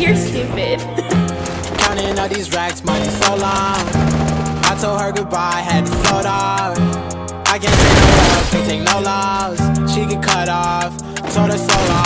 You're stupid. Counting all these racks, money so long. I told her goodbye, had to float off. I can't take no love, can't take no loss. She get cut off, told her so long.